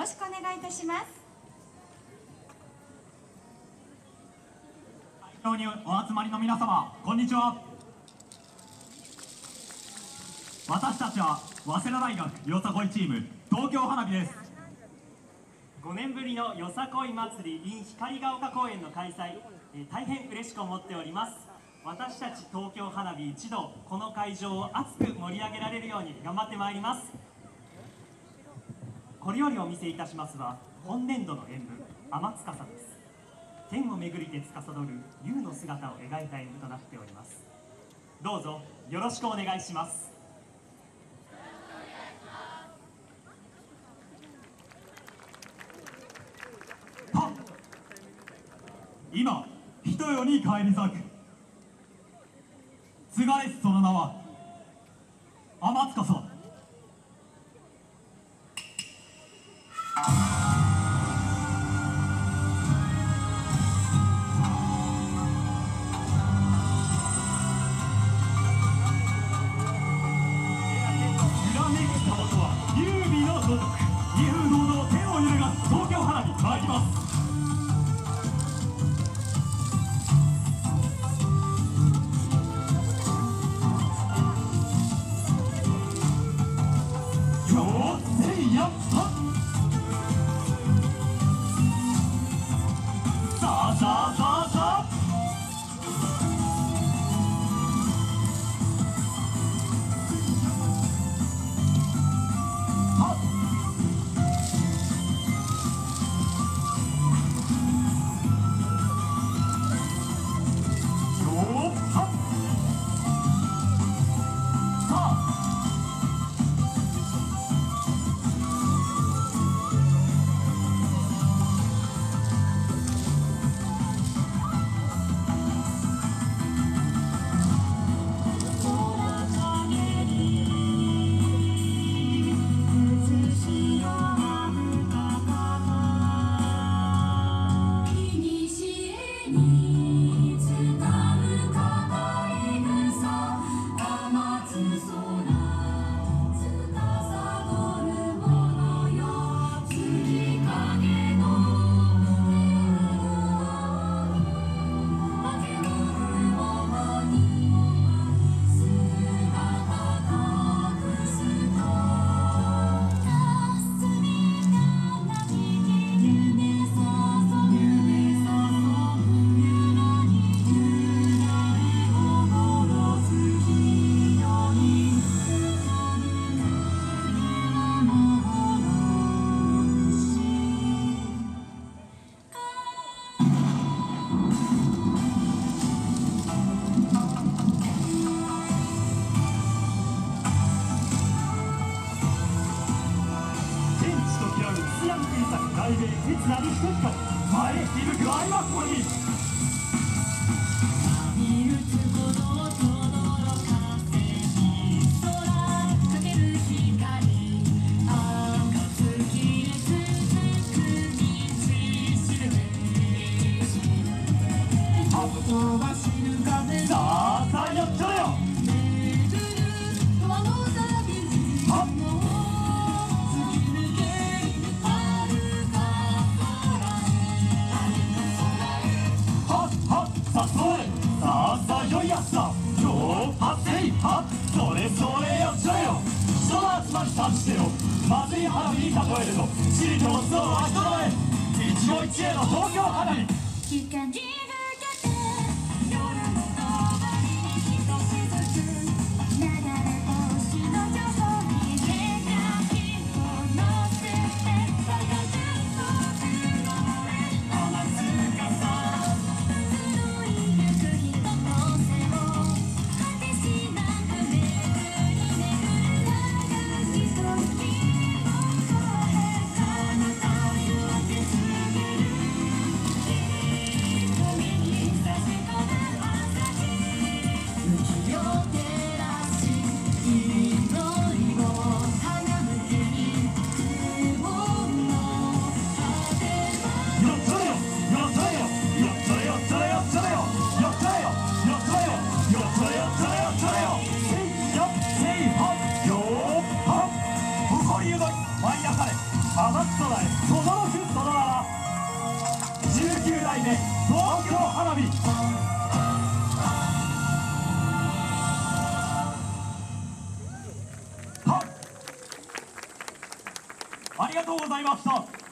しくお願いいたします。 会場にお集まりの皆様、こんにちは。私たちは早稲田大学よさこいチーム東京花火です。 5年ぶりのよさこい祭り in 光が丘公園の開催、大変嬉しく思っております。私たち東京花火一同、この会場を熱く盛り上げられるように頑張ってまいります。これよりお見せいたしますは本年度の演舞天司です。天を巡りて司る竜の姿を描いた演舞となっております。どうぞよろしくお願いします。 今ひとよに返り咲く継がれしその名は天司。まずい花火に例えると地域の像は人の絵、一期一会の東京花火。 天草へ轟くその名は19代目東京花火。ありがとうございました。